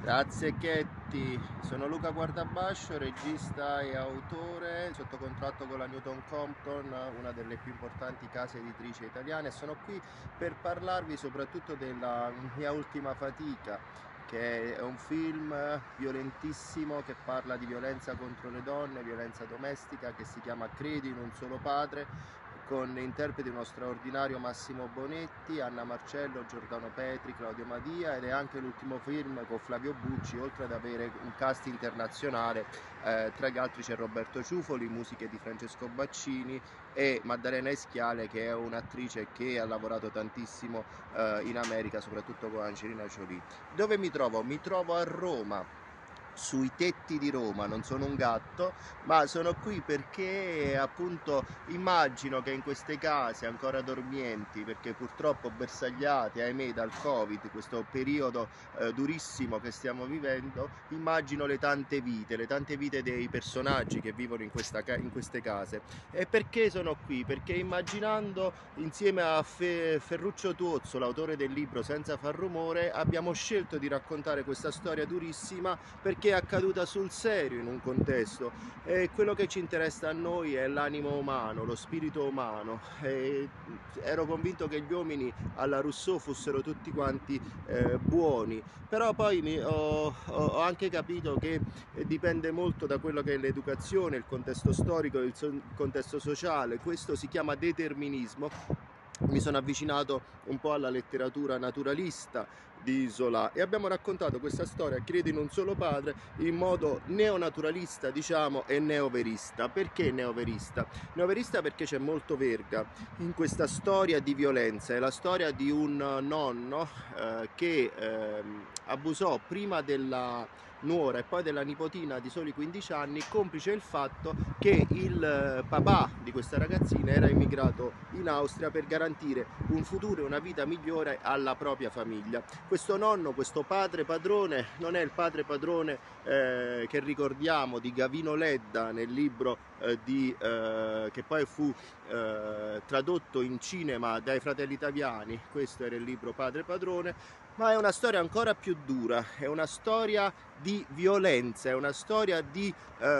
Grazie Chetti, sono Luca Guardabascio, regista e autore, sotto contratto con la Newton Compton, una delle più importanti case editrici italiane, e sono qui per parlarvi soprattutto della mia ultima fatica, che è un film violentissimo che parla di violenza contro le donne, violenza domestica, che si chiama Credi in un solo padre, con interpreti uno straordinario Massimo Bonetti, Anna Marcello, Giordano Petri, Claudio Madia, ed è anche l'ultimo film con Flavio Bucci, oltre ad avere un cast internazionale. Tra gli altri c'è Roberto Ciufoli, musiche di Francesco Baccini, e Maddalena Ischiale, che è un'attrice che ha lavorato tantissimo in America, soprattutto con Angelina Jolie. Dove mi trovo? Mi trovo a Roma, sui tetti di Roma. Non sono un gatto, ma sono qui perché appunto immagino che in queste case ancora dormienti, perché purtroppo bersagliate, ahimè, dal Covid, questo periodo durissimo che stiamo vivendo, immagino le tante vite dei personaggi che vivono in queste case. E perché sono qui? Perché immaginando, insieme a Ferruccio Tuozzo, l'autore del libro Senza far rumore, abbiamo scelto di raccontare questa storia durissima, perché è accaduta sul serio in un contesto, e quello che ci interessa a noi è l'animo umano, lo spirito umano. Ero convinto che gli uomini alla Rousseau fossero tutti quanti buoni, però poi ho anche capito che dipende molto da quello che è l'educazione, il contesto storico, il contesto sociale. Questo si chiama determinismo. Mi sono avvicinato un po' alla letteratura naturalista di Isola e abbiamo raccontato questa storia, Credi in un solo padre, in modo neonaturalista, diciamo, e neoverista. Perché neoverista? Neoverista perché c'è molto Verga in questa storia di violenza. È la storia di un nonno che abusò prima della nuora e poi della nipotina di soli 15 anni, complice il fatto che il papà di questa ragazzina era immigrato in Austria per garantire un futuro e una vita migliore alla propria famiglia. Questo nonno, questo padre padrone, non è il padre padrone che ricordiamo di Gavino Ledda nel libro che poi fu tradotto in cinema dai Fratelli Italiani. Questo era il libro Padre Padrone, ma è una storia ancora più dura, è una storia di violenza, è una storia di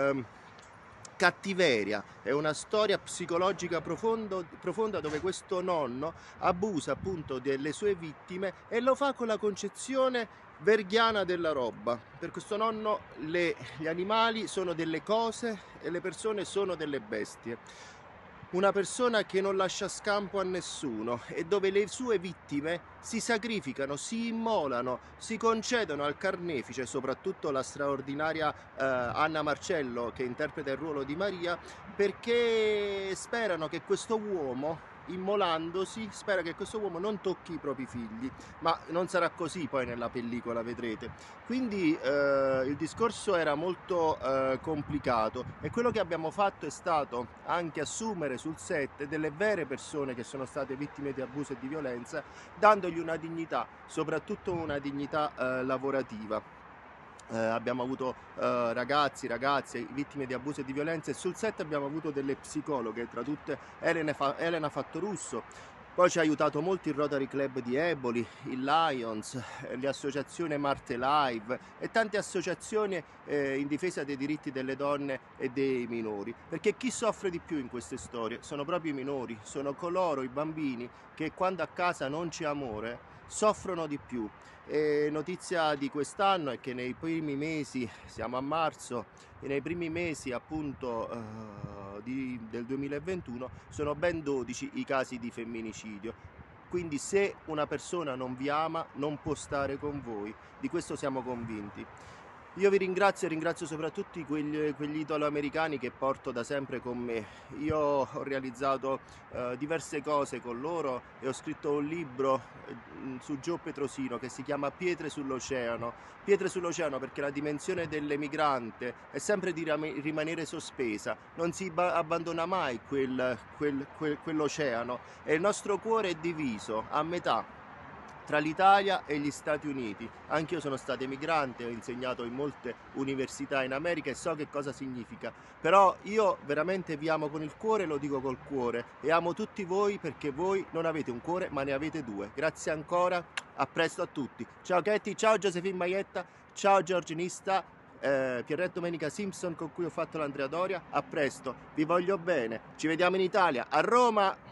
cattiveria, è una storia psicologica profonda, dove questo nonno abusa appunto delle sue vittime e lo fa con la concezione verghiana della roba. Per questo nonno gli animali sono delle cose e le persone sono delle bestie. Una persona che non lascia scampo a nessuno e dove le sue vittime si sacrificano, si immolano, si concedono al carnefice, soprattutto la straordinaria Anna Marcello, che interpreta il ruolo di Maria, perché sperano che questo uomo, immolandosi, spera che questo uomo non tocchi i propri figli, ma non sarà così poi nella pellicola, vedrete. Quindi il discorso era molto complicato, e quello che abbiamo fatto è stato anche assumere sul set delle vere persone che sono state vittime di abuso e di violenza, dandogli una dignità, soprattutto una dignità lavorativa. Abbiamo avuto ragazzi, ragazze vittime di abuso e di violenza, e sul set abbiamo avuto delle psicologhe, tra tutte Elena Fattorusso. Poi ci ha aiutato molto il Rotary Club di Eboli, il Lions, le associazioni Marte Live e tante associazioni in difesa dei diritti delle donne e dei minori. Perché chi soffre di più in queste storie sono proprio i minori, sono coloro, i bambini, che quando a casa non c'è amore soffrono di più. E notizia di quest'anno è che nei primi mesi, siamo a marzo, e nei primi mesi appunto del 2021 sono ben 12 i casi di femminicidio. Quindi se una persona non vi ama non può stare con voi, di questo siamo convinti. Io vi ringrazio, e ringrazio soprattutto quegli italo-americani che porto da sempre con me. Io ho realizzato diverse cose con loro e ho scritto un libro su Gio Petrosino che si chiama Pietre sull'oceano. Pietre sull'oceano perché la dimensione dell'emigrante è sempre di rimanere sospesa, non si abbandona mai quell'oceano, e il nostro cuore è diviso a metà tra l'Italia e gli Stati Uniti. Anch'io sono stato emigrante, ho insegnato in molte università in America e so che cosa significa, però io veramente vi amo con il cuore, lo dico col cuore, e amo tutti voi perché voi non avete un cuore ma ne avete due. Grazie ancora, a presto a tutti. Ciao Katie, ciao Josephine Maietta, ciao Giorgio Nista, Pierretto Domenica Simpson con cui ho fatto l'Andrea Doria. A presto, vi voglio bene, ci vediamo in Italia, a Roma!